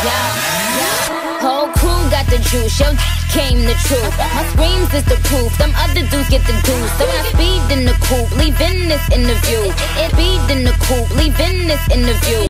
Whole crew got the juice, yo came the truth. My screams is the proof, them other dudes get the deuce. So when I speed in the coupe, leaving this interview. It speed in the coupe, leaving this interview.